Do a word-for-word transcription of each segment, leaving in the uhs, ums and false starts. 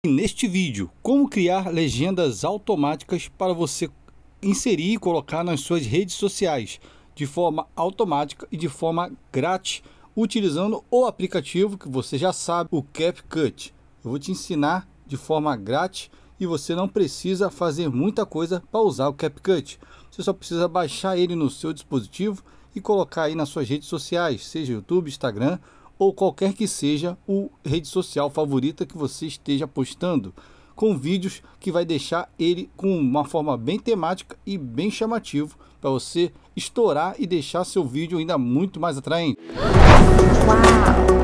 Neste vídeo, como criar legendas automáticas para você inserir e colocar nas suas redes sociais de forma automática e de forma grátis, utilizando o aplicativo que você já sabe, o CapCut. Eu vou te ensinar de forma grátis e você não precisa fazer muita coisa para usar o CapCut. Você só precisa baixar ele no seu dispositivo e colocar aí nas suas redes sociais, seja YouTube, Instagram ou qualquer que seja a rede social favorita que você esteja postando, com vídeos que vai deixar ele com uma forma bem temática e bem chamativo para você estourar e deixar seu vídeo ainda muito mais atraente. Uau!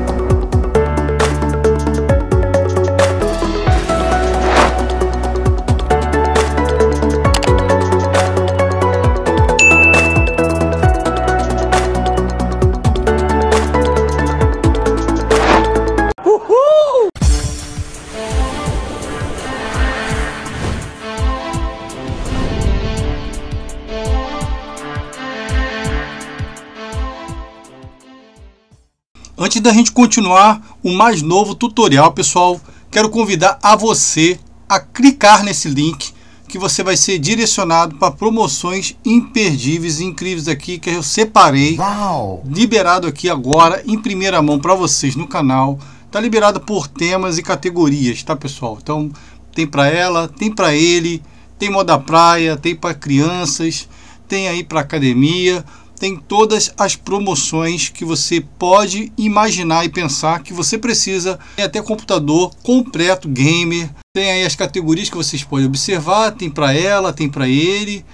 Antes da gente continuar o mais novo tutorial, pessoal, quero convidar a você a clicar nesse link que você vai ser direcionado para promoções imperdíveis e incríveis aqui que eu separei. Uau! Liberado aqui agora em primeira mão para vocês no canal. Tá liberado por temas e categorias, tá, pessoal? Então tem para ela, tem para ele, tem moda praia, tem para crianças, tem aí para academia. Tem todas as promoções que você pode imaginar e pensar que você precisa. Tem até computador completo, gamer. Tem aí as categorias que vocês podem observar. Tem para ela, tem para ele.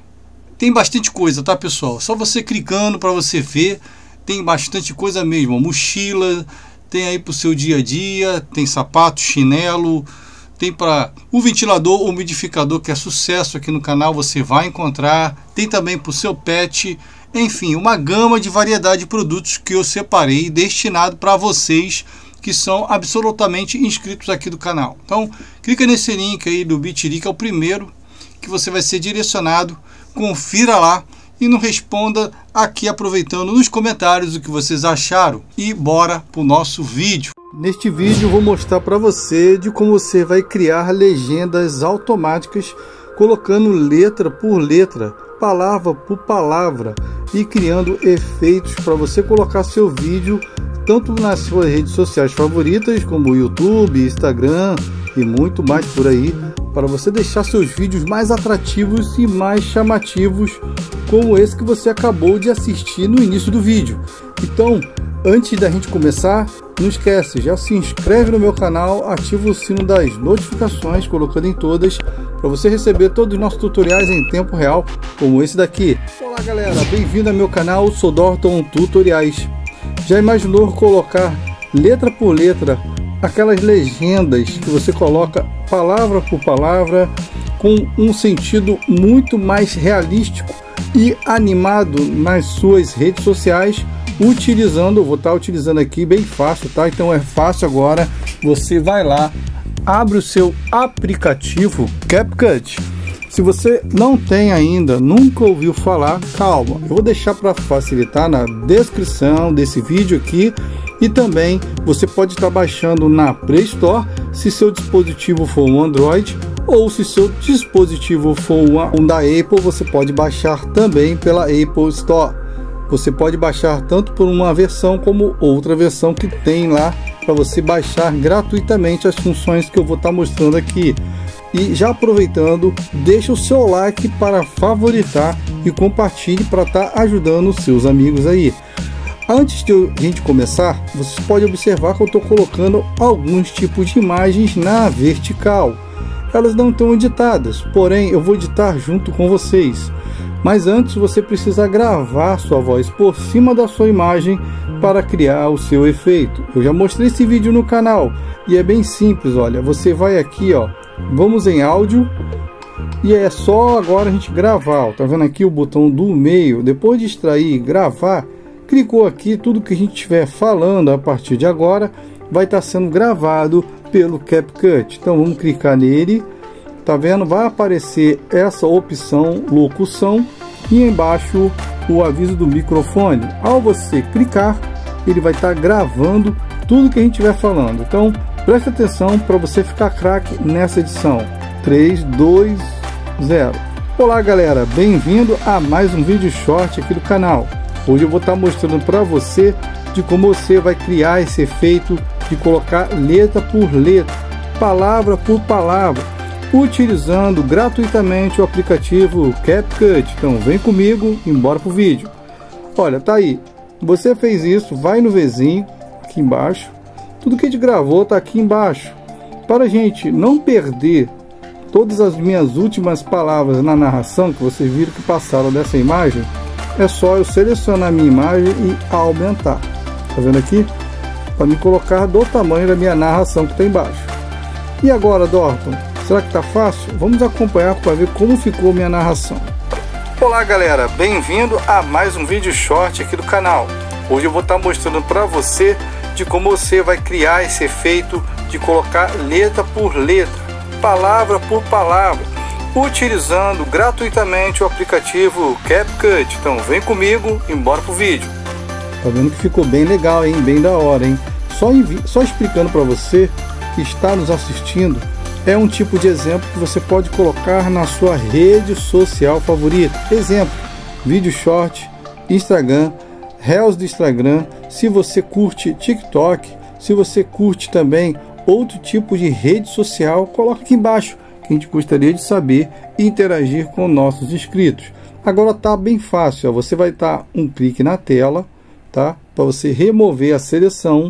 Tem bastante coisa, tá, pessoal? Só você clicando para você ver. Tem bastante coisa mesmo. Mochila, tem aí para o seu dia a dia. Tem sapato, chinelo. Tem para o ventilador, o umidificador, que é sucesso aqui no canal. Você vai encontrar. Tem também para o seu pet. Enfim, uma gama de variedade de produtos que eu separei destinado para vocês que são absolutamente inscritos aqui do canal. Então, clica nesse link aí do Bitly, que é o primeiro que você vai ser direcionado. Confira lá e nos responda aqui aproveitando nos comentários o que vocês acharam. E bora para o nosso vídeo. Neste vídeo eu vou mostrar para você de como você vai criar legendas automáticas colocando letra por letra, palavra por palavra e criando efeitos para você colocar seu vídeo tanto nas suas redes sociais favoritas como o YouTube, Instagram e muito mais por aí, para você deixar seus vídeos mais atrativos e mais chamativos, como esse que você acabou de assistir no início do vídeo. Então, antes da gente começar, não esquece, já se inscreve no meu canal, ativa o sino das notificações, colocando em todas, para você receber todos os nossos tutoriais em tempo real, como esse daqui. Olá galera, bem-vindo ao meu canal, sou Dorton Tutoriais. Já imaginou colocar letra por letra, aquelas legendas que você coloca palavra por palavra, com um sentido muito mais realístico e animado nas suas redes sociais, utilizando, eu vou estar utilizando aqui bem fácil, tá? Então é fácil agora, você vai lá, abre o seu aplicativo CapCut. Se você não tem ainda, nunca ouviu falar, calma, eu vou deixar para facilitar na descrição desse vídeo aqui, e também você pode estar baixando na Play Store, se seu dispositivo for um Android, ou se seu dispositivo for um da Apple, você pode baixar também pela Apple Store. Você pode baixar tanto por uma versão como outra versão que tem lá para você baixar gratuitamente as funções que eu vou estar mostrando aqui. E já aproveitando, deixa o seu like para favoritar e compartilhe para estar ajudando os seus amigos aí. Antes de a gente começar, vocês podem observar que eu estou colocando alguns tipos de imagens na vertical. Elas não estão editadas, porém eu vou editar junto com vocês. Mas antes você precisa gravar sua voz por cima da sua imagem para criar o seu efeito. Eu já mostrei esse vídeo no canal e é bem simples, olha, você vai aqui, ó, vamos em áudio e é só agora a gente gravar, ó, tá vendo aqui o botão do meio, depois de extrair e gravar, clicou aqui, tudo que a gente estiver falando a partir de agora vai estar sendo gravado pelo CapCut. Então vamos clicar nele. Tá vendo? Vai aparecer essa opção locução e embaixo o aviso do microfone. Ao você clicar, ele vai estar gravando tudo que a gente estiver falando. Então, Preste atenção para você ficar craque nessa edição. três, dois, zero. Olá galera, bem-vindo a mais um vídeo short aqui do canal. Hoje eu vou estar mostrando para você de como você vai criar esse efeito de colocar letra por letra, palavra por palavra, utilizando gratuitamente o aplicativo CapCut. Então vem comigo, embora pro vídeo. Olha, tá aí. Você fez isso, vai no vizinho aqui embaixo. Tudo que a gente gravou tá aqui embaixo. Para a gente não perder todas as minhas últimas palavras na narração que vocês viram que passaram dessa imagem, é só eu selecionar a minha imagem e aumentar. Tá vendo aqui? Para me colocar do tamanho da minha narração que está embaixo. E agora, Dorton, será que tá fácil? Vamos acompanhar para ver como ficou minha narração. Olá galera, bem-vindo a mais um vídeo short aqui do canal. Hoje eu vou estar mostrando para você de como você vai criar esse efeito de colocar letra por letra, palavra por palavra, utilizando gratuitamente o aplicativo CapCut. Então vem comigo, embora pro vídeo. Tá vendo que ficou bem legal, hein? Bem da hora, hein? Só, só explicando para você que está nos assistindo, é um tipo de exemplo que você pode colocar na sua rede social favorita. Exemplo, vídeo short, Instagram, Reels do Instagram. Se você curte TikTok, se você curte também outro tipo de rede social, coloca aqui embaixo, que a gente gostaria de saber e interagir com nossos inscritos. Agora tá bem fácil, ó. Você vai dar um clique na tela, tá? Para você remover a seleção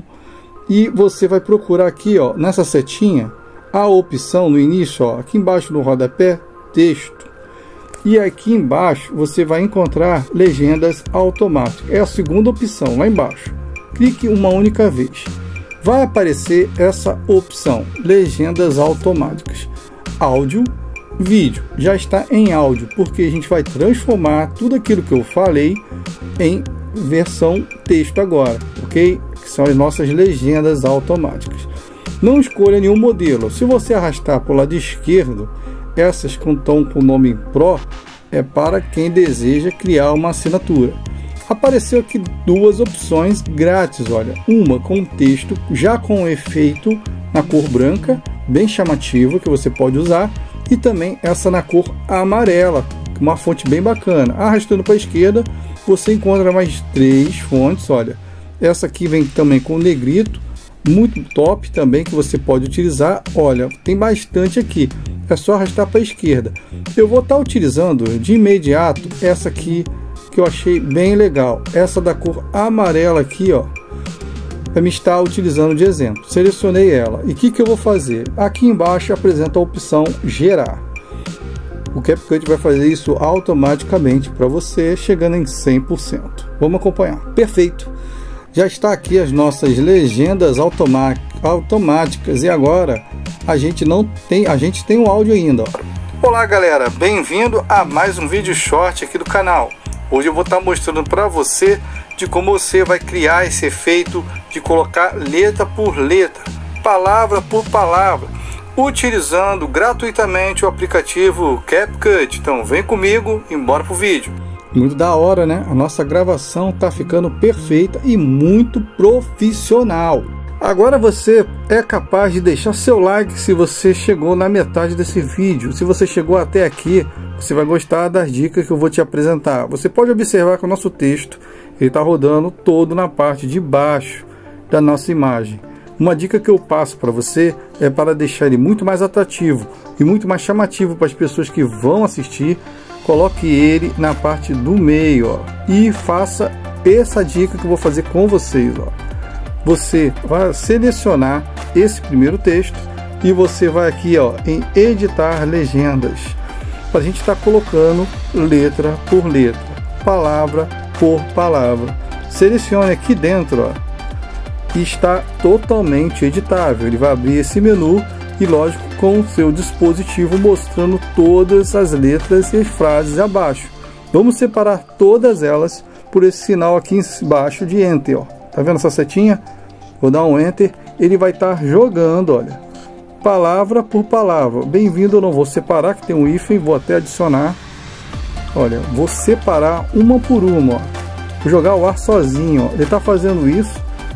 e você vai procurar aqui, ó, nessa setinha, a opção no início, ó, aqui embaixo no rodapé, texto. E aqui embaixo você vai encontrar legendas automáticas. É a segunda opção lá embaixo. Clique uma única vez. Vai aparecer essa opção, legendas automáticas, áudio, vídeo. Já está em áudio, porque a gente vai transformar tudo aquilo que eu falei em versão texto agora, ok? Que são as nossas legendas automáticas. Não escolha nenhum modelo. Se você arrastar para o lado esquerdo, essas que estão com o nome Pro, é para quem deseja criar uma assinatura. Apareceu aqui duas opções grátis, olha, uma com texto já com efeito na cor branca, bem chamativo, que você pode usar, e também essa na cor amarela, uma fonte bem bacana. Arrastando para a esquerda, você encontra mais três fontes, olha, essa aqui vem também com negrito, muito top também, que você pode utilizar. Olha, tem bastante aqui, é só arrastar para a esquerda. Eu vou estar utilizando de imediato essa aqui, que eu achei bem legal, essa da cor amarela aqui, ó, para me estar utilizando de exemplo. Selecionei ela e o que que eu vou fazer? Aqui embaixo apresenta a opção gerar. O CapCut vai fazer isso automaticamente para você, chegando em cem por cento. Vamos acompanhar. Perfeito. Já está aqui as nossas legendas automáticas e agora a gente não tem, a gente tem o áudio ainda, ó. Olá galera, bem-vindo a mais um vídeo short aqui do canal. Hoje eu vou estar mostrando para você de como você vai criar esse efeito de colocar letra por letra, palavra por palavra, utilizando gratuitamente o aplicativo CapCut. Então vem comigo, embora pro vídeo. Muito da hora, né? A nossa gravação tá ficando perfeita e muito profissional. Agora você é capaz de deixar seu like se você chegou na metade desse vídeo. Se você chegou até aqui, você vai gostar das dicas que eu vou te apresentar. Você pode observar que o nosso texto ele está rodando todo na parte de baixo da nossa imagem. Uma dica que eu passo para você é para deixar ele muito mais atrativo e muito mais chamativo para as pessoas que vão assistir. Coloque ele na parte do meio, ó, e faça essa dica que eu vou fazer com vocês, ó. Você vai selecionar esse primeiro texto e você vai aqui, ó, em editar legendas, para a gente estar colocando letra por letra, palavra por palavra. Selecione aqui dentro, ó, e está totalmente editável. Ele vai abrir esse menu e, lógico, com o seu dispositivo mostrando todas as letras e as frases abaixo. Vamos separar todas elas por esse sinal aqui embaixo de Enter, ó. Tá vendo essa setinha? Vou dar um Enter, ele vai estar jogando, olha, palavra por palavra. Bem-vindo, eu não vou separar, que tem um hífen, vou até adicionar. Olha, vou separar uma por uma, ó. Vou jogar o ar sozinho, ó. Ele está fazendo isso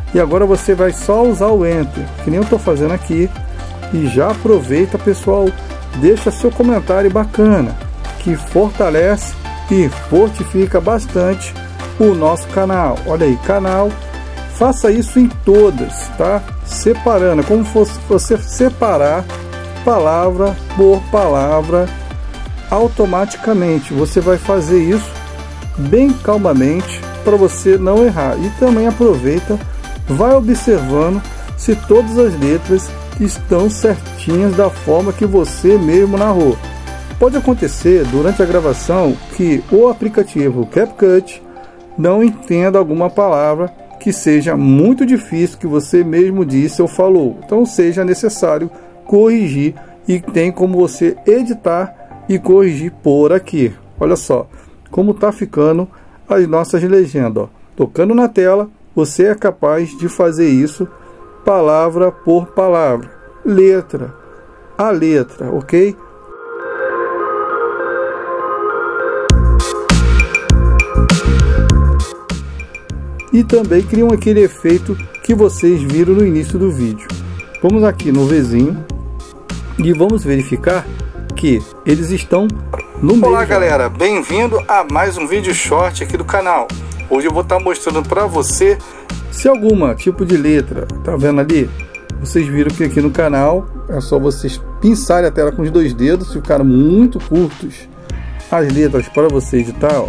E agora você vai só usar o Enter, que nem eu estou fazendo aqui. E já aproveita, pessoal, deixa seu comentário bacana, que fortalece e fortifica bastante o nosso canal. Olha aí, canal, faça isso em todas, tá? Separando, como fosse você separar palavra por palavra automaticamente. Você vai fazer isso bem calmamente para você não errar. E também aproveita, vai observando se todas as letras estão certinhas da forma que você mesmo narrou. Pode acontecer durante a gravação que o aplicativo CapCut não entenda alguma palavra que seja muito difícil, que você mesmo disse ou falou. Então seja necessário corrigir, e tem como você editar e corrigir por aqui. Olha só como tá ficando as nossas legendas, ó. Tocando na tela, você é capaz de fazer isso palavra por palavra, letra a letra, ok? E também criam aquele efeito que vocês viram no início do vídeo. Vamos aqui no Vzinho e vamos verificar que eles estão no meio. Olá galera, bem-vindo a mais um vídeo short aqui do canal. Hoje eu vou estar mostrando para você se alguma tipo de letra, tá vendo ali? Vocês viram que aqui no canal é só vocês pinçarem a tela com os dois dedos, ficaram muito curtos as letras para você editar, ó.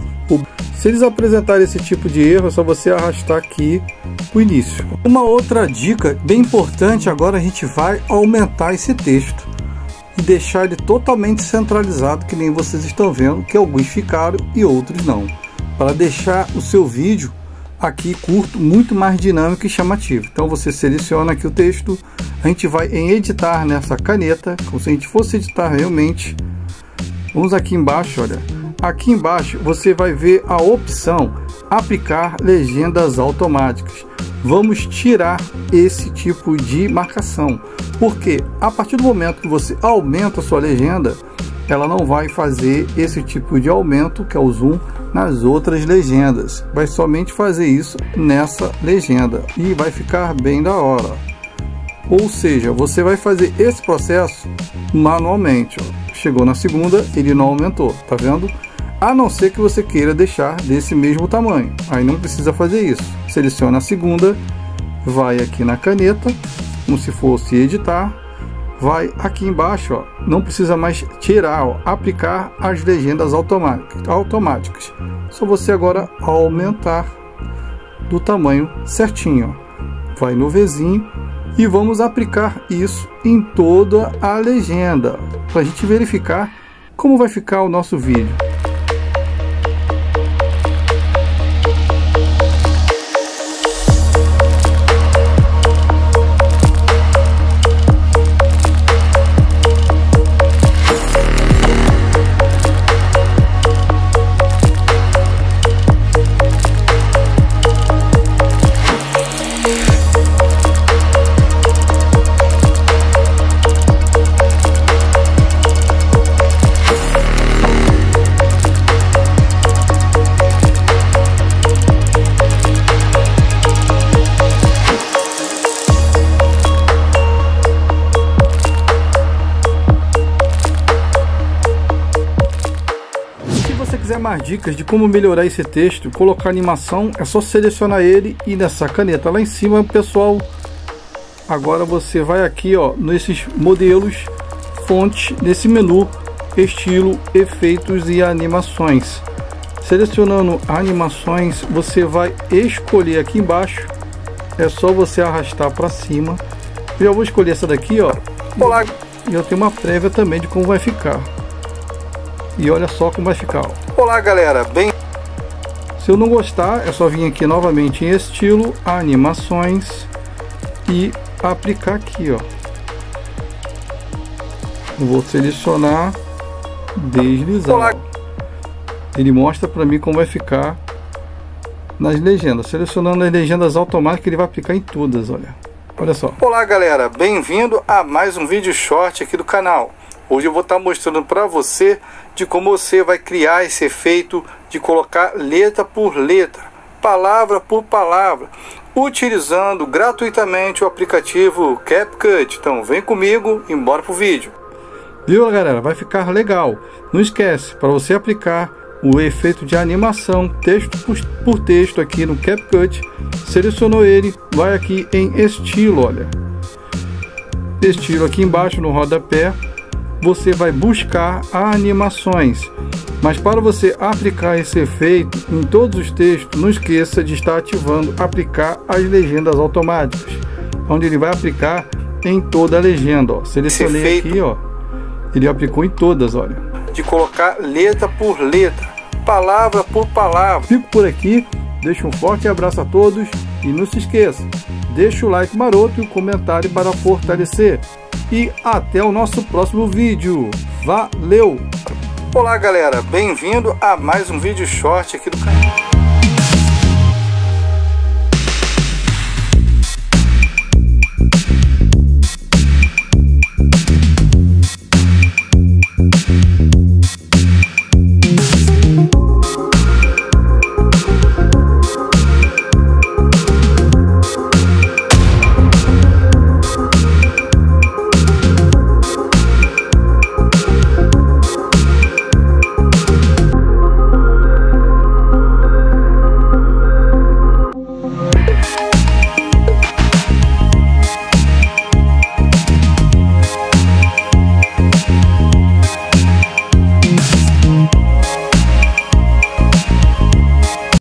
Se eles apresentarem esse tipo de erro, é só você arrastar aqui o início. Uma outra dica bem importante, agora a gente vai aumentar esse texto e deixar ele totalmente centralizado, que nem vocês estão vendo, que alguns ficaram e outros não, para deixar o seu vídeo aqui curto, muito mais dinâmico e chamativo. Então você seleciona aqui o texto, a gente vai em editar nessa caneta, como se a gente fosse editar realmente. Vamos aqui embaixo, olha. Aqui embaixo você vai ver a opção aplicar legendas automáticas. Vamos tirar esse tipo de marcação, porque a partir do momento que você aumenta a sua legenda, ela não vai fazer esse tipo de aumento, que é o zoom, nas outras legendas. Vai somente fazer isso nessa legenda e vai ficar bem da hora. Ou seja, você vai fazer esse processo manualmente, ó. Chegou na segunda, ele não aumentou, tá vendo? A não ser que você queira deixar desse mesmo tamanho, aí não precisa fazer isso. Seleciona a segunda, vai aqui na caneta, como se fosse editar, vai aqui embaixo, ó, não precisa mais tirar, ó, aplicar as legendas automáticas, automáticas. Só você agora aumentar do tamanho certinho, ó. Vai no Vzinho e vamos aplicar isso em toda a legenda, para a gente verificar como vai ficar o nosso vídeo. Mais dicas de como melhorar esse texto, colocar animação, é só selecionar ele e nessa caneta lá em cima, pessoal. Agora você vai aqui, ó, nesses modelos, fonte, nesse menu, estilo, efeitos e animações. Selecionando animações, você vai escolher aqui embaixo, é só você arrastar para cima. Eu já vou escolher essa daqui, ó. Olá. E eu tenho uma prévia também de como vai ficar. E olha só como vai ficar, ó. Olá galera, bem... Se eu não gostar, é só vir aqui novamente em estilo, animações e aplicar aqui, ó. Eu vou selecionar, deslizar. Olá. Ele mostra para mim como vai ficar nas legendas. Selecionando as legendas automáticas, ele vai aplicar em todas, olha. Olha só. Olá galera, bem-vindo a mais um vídeo short aqui do canal. Hoje eu vou estar mostrando para você de como você vai criar esse efeito de colocar letra por letra palavra por palavra, utilizando gratuitamente o aplicativo CapCut. Então vem comigo, embora pro vídeo. Viu, galera? Vai ficar legal. Não esquece, para você aplicar o efeito de animação texto por texto aqui no CapCut, selecionou ele, vai aqui em estilo, olha, estilo aqui embaixo no rodapé, você vai buscar animações. Mas para você aplicar esse efeito em todos os textos, não esqueça de estar ativando aplicar as legendas automáticas, onde ele vai aplicar em toda a legenda, ó. Selecionei aqui, ó, ele aplicou em todas, olha, de colocar letra por letra, palavra por palavra. Fico por aqui, deixo um forte abraço a todos e não se esqueça, deixa o like maroto e o comentário para fortalecer. E até o nosso próximo vídeo. Valeu! Olá galera, bem-vindo a mais um vídeo short aqui do canal.